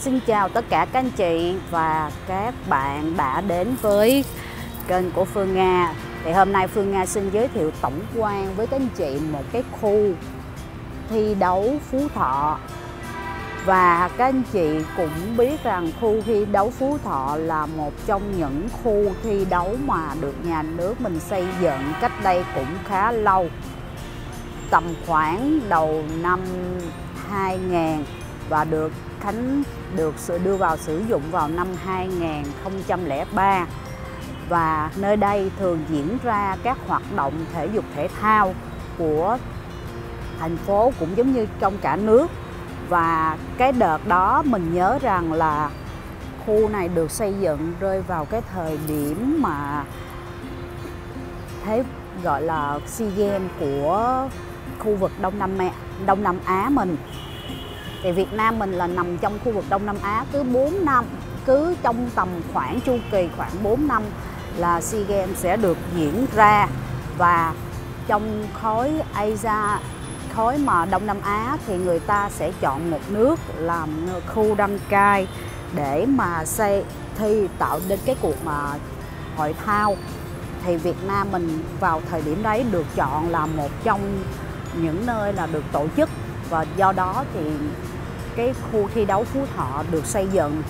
Xin chào tất cả các anh chị và các bạn đã đến với kênh của Phương Nga. Thì hôm nay Phương Nga xin giới thiệu tổng quan với các anh chị một cái khu thi đấu Phú Thọ. Và các anh chị cũng biết rằng khu thi đấu Phú Thọ là một trong những khu thi đấu mà được nhà nước mình xây dựng cách đây cũng khá lâu. Tầm khoảng đầu năm 2000 và được đưa vào sử dụng vào năm 2003. Và nơi đây thường diễn ra các hoạt động thể dục thể thao của thành phố cũng giống như trong cả nước. Và cái đợt đó mình nhớ rằng là khu này được xây dựng rơi vào cái thời điểm mà thế gọi là SEA Games của khu vực Đông Nam Á mình. Thì Việt Nam mình là nằm trong khu vực Đông Nam Á, cứ trong tầm khoảng chu kỳ khoảng 4 năm là SEA Games sẽ được diễn ra. Và trong khối Asia, khối mà Đông Nam Á thì người ta sẽ chọn một nước làm khu đăng cai để mà tạo nên cái cuộc mà hội thao. Thì Việt Nam mình vào thời điểm đấy được chọn là một trong những nơi là được tổ chức, và do đó thì cái khu thi đấu Phú Thọ được xây dựng.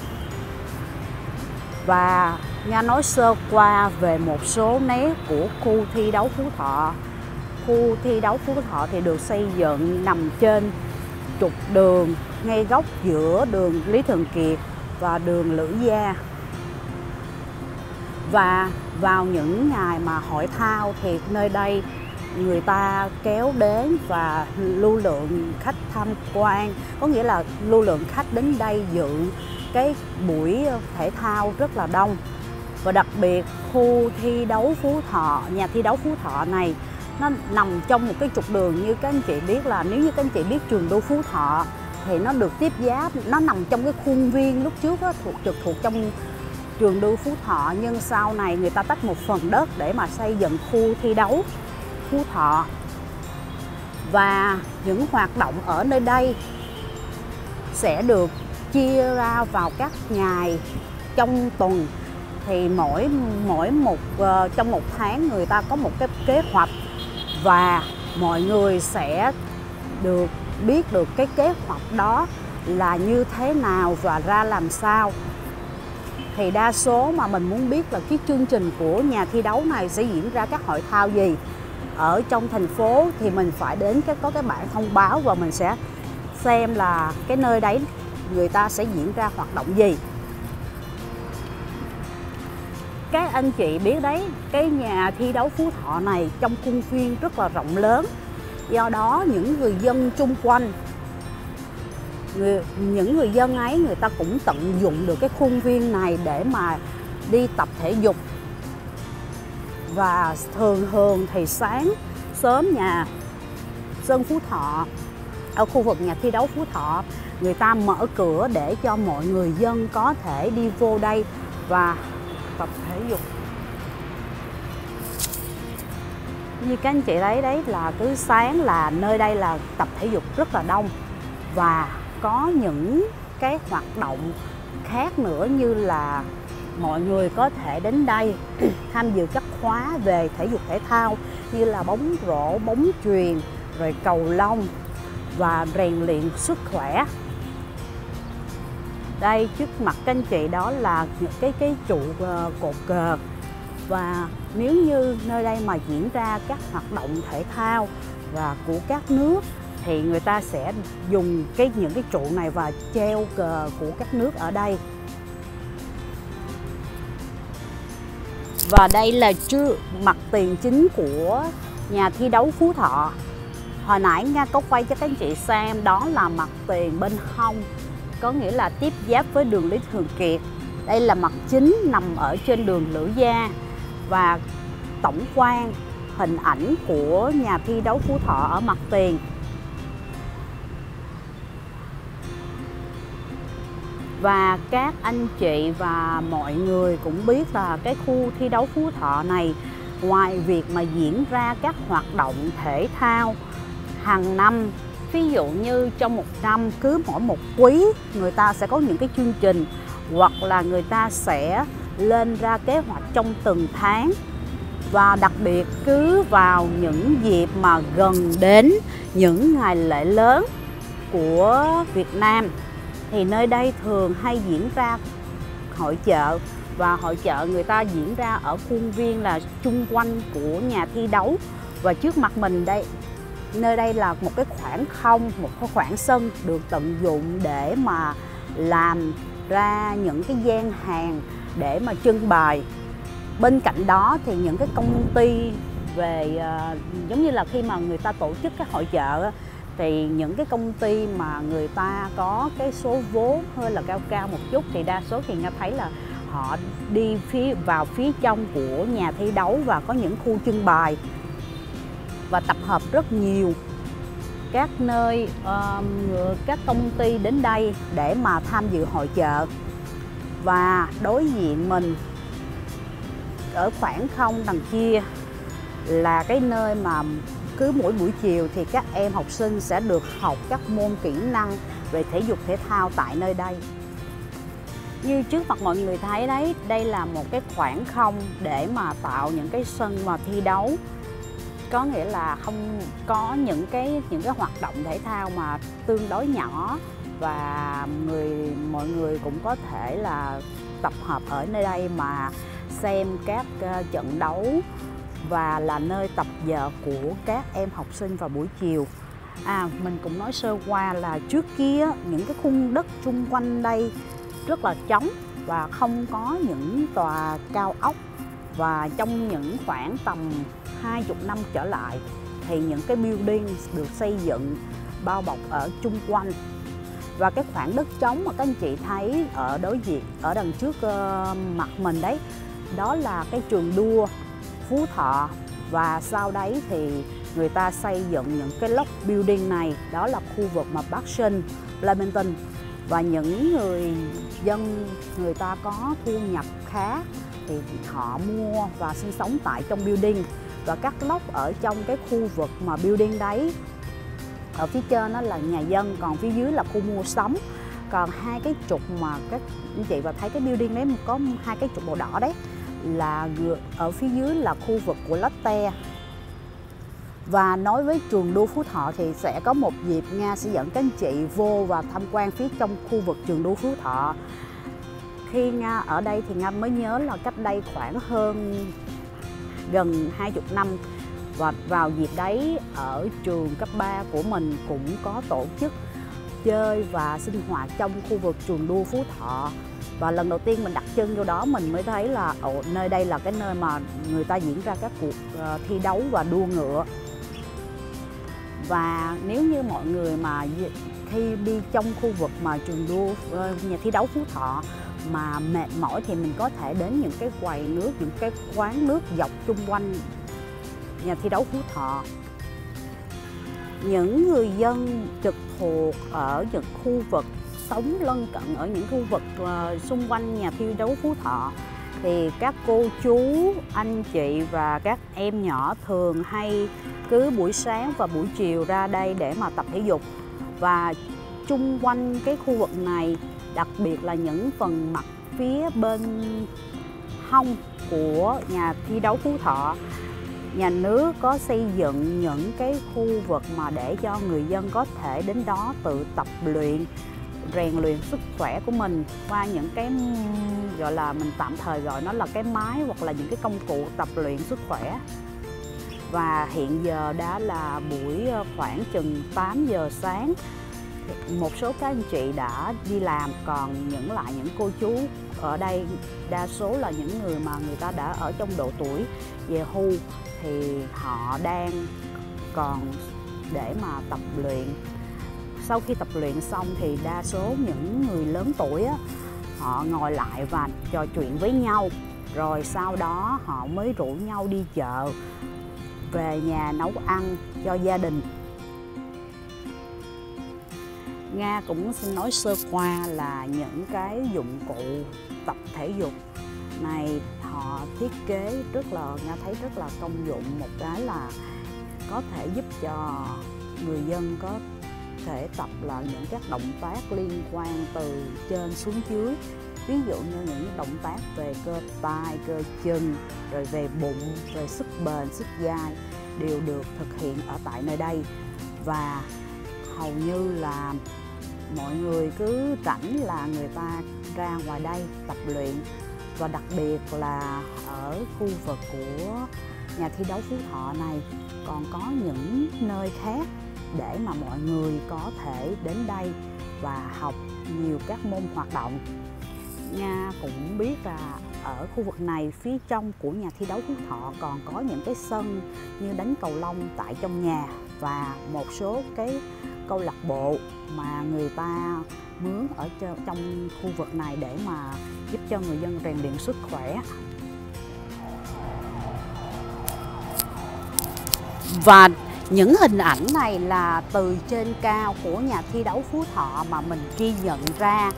Và Nga nói sơ qua về một số nét của khu thi đấu Phú Thọ. Khu thi đấu Phú Thọ thì được xây dựng nằm trên trục đường ngay góc giữa đường Lý Thường Kiệt và đường Lữ Gia. Và vào những ngày mà hội thao thì nơi đây người ta kéo đến và lưu lượng khách tham quan, có nghĩa là lưu lượng khách đến đây dự cái buổi thể thao rất là đông. Và đặc biệt khu thi đấu Phú Thọ, nhà thi đấu Phú Thọ này nó nằm trong một cái trục đường, như các anh chị biết là nếu như các anh chị biết trường đua Phú Thọ thì nó được tiếp giáp, nó nằm trong cái khuôn viên lúc trước đó, thuộc trong trường đua Phú Thọ, nhưng sau này người ta tách một phần đất để mà xây dựng khu thi đấu Phú Thọ. Và những hoạt động ở nơi đây sẽ được chia ra vào các ngày trong tuần. Thì trong một tháng người ta có một cái kế hoạch, và mọi người sẽ được biết được cái kế hoạch đó là như thế nào và ra làm sao. Thì đa số mà mình muốn biết là cái chương trình của nhà thi đấu này sẽ diễn ra các hội thao gì ở trong thành phố, thì mình phải đến có cái bản thông báo và mình sẽ xem là cái nơi đấy người ta sẽ diễn ra hoạt động gì. Các anh chị biết đấy, cái nhà thi đấu Phú Thọ này trong khuôn viên rất là rộng lớn. Do đó những người dân chung quanh, những người dân ấy người ta cũng tận dụng được cái khuôn viên này để mà đi tập thể dục. Và thường thì sáng sớm nhà sân Phú Thọ, ở khu vực nhà thi đấu Phú Thọ, người ta mở cửa để cho mọi người dân có thể đi vô đây và tập thể dục. Như các anh chị thấy đấy là cứ sáng là nơi đây là tập thể dục rất là đông. Và có những cái hoạt động khác nữa, như là mọi người có thể đến đây tham dự các khóa về thể dục thể thao như là bóng rổ, bóng chuyền, rồi cầu lông và rèn luyện sức khỏe. Đây trước mặt các anh chị đó là những cái trụ cột cờ. Và nếu như nơi đây mà diễn ra các hoạt động thể thao và của các nước thì người ta sẽ dùng những cái trụ này và treo cờ của các nước ở đây. Và đây là mặt tiền chính của nhà thi đấu Phú Thọ. Hồi nãy Nga có quay cho các anh chị xem, đó là mặt tiền bên hông, có nghĩa là tiếp giáp với đường Lý Thường Kiệt. Đây là mặt chính nằm ở trên đường Lữ Gia. Và tổng quan hình ảnh của nhà thi đấu Phú Thọ ở mặt tiền. Và các anh chị và mọi người cũng biết là cái khu thi đấu Phú Thọ này, ngoài việc mà diễn ra các hoạt động thể thao hàng năm Ví dụ như trong một năm, cứ mỗi một quý người ta sẽ có những cái chương trình, hoặc là người ta sẽ lên ra kế hoạch trong từng tháng. Và đặc biệt cứ vào những dịp mà gần đến những ngày lễ lớn của Việt Nam thì nơi đây thường hay diễn ra hội chợ. Và hội chợ người ta diễn ra ở khuôn viên là chung quanh của nhà thi đấu. Và trước mặt mình đây, nơi đây là một cái khoảng không, một cái khoảng sân được tận dụng để mà làm ra những cái gian hàng để mà trưng bày. Bên cạnh đó thì những cái công ty về giống như là khi mà người ta tổ chức cái hội chợ thì những cái công ty mà người ta có cái số vốn hơi là cao một chút thì đa số thì Nga thấy là họ đi vào phía trong của nhà thi đấu và có những khu trưng bày và tập hợp rất nhiều các nơi, các công ty đến đây để mà tham dự hội chợ. Và đối diện mình ở khoảng không đằng kia là cái nơi mà cứ mỗi buổi chiều thì các em học sinh sẽ được học các môn kỹ năng về thể dục thể thao tại nơi đây. Như trước mặt mọi người thấy đấy, đây là một cái khoảng không để mà tạo những cái sân mà thi đấu. Có nghĩa là không có những cái hoạt động thể thao mà tương đối nhỏ, và mọi người cũng có thể là tập hợp ở nơi đây mà xem các trận đấu và là nơi tập giờ của các em học sinh vào buổi chiều. Mình cũng nói sơ qua là trước kia những cái khung đất xung quanh đây rất là trống và không có những tòa cao ốc. Và trong những khoảng tầm 20 năm trở lại thì những cái building được xây dựng bao bọc ở chung quanh. Và cái khoảng đất trống mà các anh chị thấy ở đối diện, ở đằng trước mặt mình đấy, đó là cái trường đua Phú Thọ. Và sau đấy thì người ta xây dựng những cái block building này, đó là khu vực mà Bắc Sơn, Flemington. Và những người dân người ta có thu nhập khá thì họ mua và sinh sống tại trong building. Và các block ở trong cái khu vực mà building đấy, ở phía trên đó là nhà dân, còn phía dưới là khu mua sắm. Còn hai cái trục mà các anh chị và thấy cái building đấy có hai cái trục màu đỏ đấy là ở phía dưới là khu vực của Lotte. Và nói với trường đua Phú Thọ thì sẽ có một dịp Nga sẽ dẫn các anh chị vô và tham quan phía trong khu vực trường đua Phú Thọ. Khi Nga ở đây thì Nga mới nhớ là cách đây khoảng gần 20 năm. Và vào dịp đấy ở trường cấp 3 của mình cũng có tổ chức chơi và sinh hoạt trong khu vực trường đua Phú Thọ. Và lần đầu tiên mình đặt chân vô đó mình mới thấy là nơi đây là cái nơi mà người ta diễn ra các cuộc thi đấu và đua ngựa. Và nếu như mọi người mà khi đi trong khu vực mà trường đua nhà thi đấu Phú Thọ mà mệt mỏi thì mình có thể đến những cái quầy nước, những cái quán nước dọc chung quanh nhà thi đấu Phú Thọ. Những người dân trực thuộc ở những khu vực sống lân cận ở những khu vực xung quanh nhà thi đấu Phú Thọ thì các cô chú, anh chị và các em nhỏ thường hay cứ buổi sáng và buổi chiều ra đây để mà tập thể dục. Và chung quanh cái khu vực này, đặc biệt là những phần mặt phía bên hông của nhà thi đấu Phú Thọ, nhà nước có xây dựng những cái khu vực mà để cho người dân có thể đến đó tự tập luyện, rèn luyện sức khỏe của mình qua những cái gọi là mình tạm thời gọi nó là cái máy hoặc là những cái công cụ tập luyện sức khỏe. Và hiện giờ đã là buổi khoảng chừng 8 giờ sáng. Một số các anh chị đã đi làm, còn những cô chú ở đây đa số là những người mà người ta đã ở trong độ tuổi về hưu thì họ đang còn để mà tập luyện. Sau khi tập luyện xong thì đa số những người lớn tuổi á, họ ngồi lại và trò chuyện với nhau, rồi sau đó họ mới rủ nhau đi chợ, về nhà nấu ăn cho gia đình. Nga cũng xin nói sơ qua là những cái dụng cụ tập thể dục này họ thiết kế rất là, Nga thấy rất là công dụng. Một cái là có thể giúp cho người dân có thể tập là những các động tác liên quan từ trên xuống dưới. Ví dụ như những động tác về cơ tay, cơ chân, rồi về bụng, về sức bền, sức dai đều được thực hiện ở tại nơi đây. Và hầu như là mọi người cứ rảnh là người ta ra ngoài đây tập luyện. Và đặc biệt là ở khu vực của nhà thi đấu Phú Thọ này còn có những nơi khác để mà mọi người có thể đến đây và học nhiều các môn hoạt động. Nga cũng biết là ở khu vực này, phía trong của nhà thi đấu Phú Thọ còn có những cái sân như đánh cầu lông tại trong nhà và một số cái câu lạc bộ mà người ta mướn ở trong khu vực này để mà giúp cho người dân rèn luyện sức khỏe. Và những hình ảnh này là từ trên cao của nhà thi đấu Phú Thọ mà mình ghi nhận ra.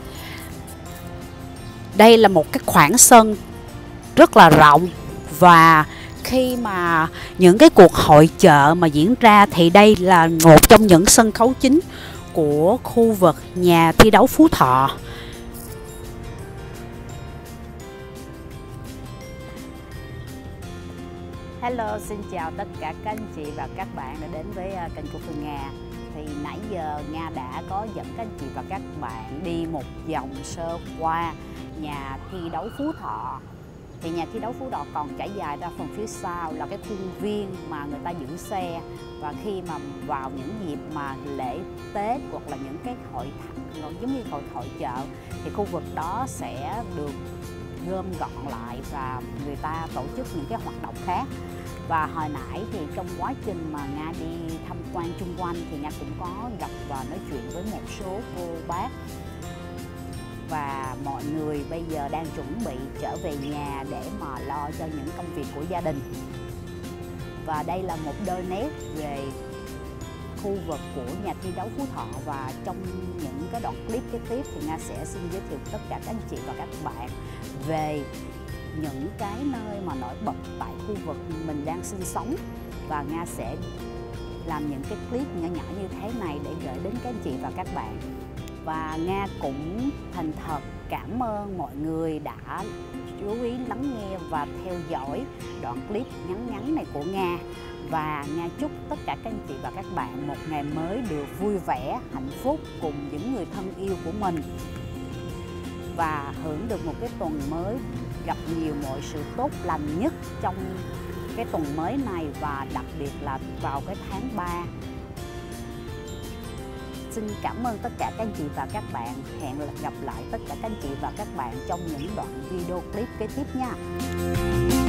Đây là một cái khoảng sân rất là rộng, và khi mà những cái cuộc hội chợ mà diễn ra thì đây là một trong những sân khấu chính của khu vực nhà thi đấu Phú Thọ. Hello, xin chào tất cả các anh chị và các bạn đã đến với kênh của Phương Nga. Thì nãy giờ Nga đã có dẫn các anh chị và các bạn đi một vòng sơ qua nhà thi đấu Phú Thọ. Thì nhà thi đấu Phú Thọ còn trải dài ra phần phía sau là cái khuôn viên mà người ta giữ xe. Và khi mà vào những dịp mà lễ Tết hoặc là những cái giống như hội chợ thì khu vực đó sẽ được gom gọn lại và người ta tổ chức những cái hoạt động khác. Và hồi nãy thì trong quá trình mà Nga đi tham quan chung quanh thì Nga cũng có gặp và nói chuyện với một số cô bác. Và mọi người bây giờ đang chuẩn bị trở về nhà để mà lo cho những công việc của gia đình. Và đây là một đôi nét về khu vực của nhà thi đấu Phú Thọ. Và trong những cái đoạn clip kế tiếp thì Nga sẽ xin giới thiệu tất cả các anh chị và các bạn về những cái nơi mà nổi bật tại khu vực mình đang sinh sống. Và Nga sẽ làm những cái clip nhỏ nhỏ như thế này để gửi đến các anh chị và các bạn. Và Nga cũng thành thật cảm ơn mọi người đã chú ý lắng nghe và theo dõi đoạn clip ngắn ngắn này của Nga. Và Nga chúc tất cả các anh chị và các bạn một ngày mới được vui vẻ, hạnh phúc cùng những người thân yêu của mình. Và hưởng được một cái tuần mới gặp nhiều mọi sự tốt lành nhất trong cái tuần mới này, và đặc biệt là vào cái tháng 3. Xin cảm ơn tất cả các anh chị và các bạn. Hẹn gặp lại tất cả các anh chị và các bạn trong những đoạn video clip kế tiếp nha.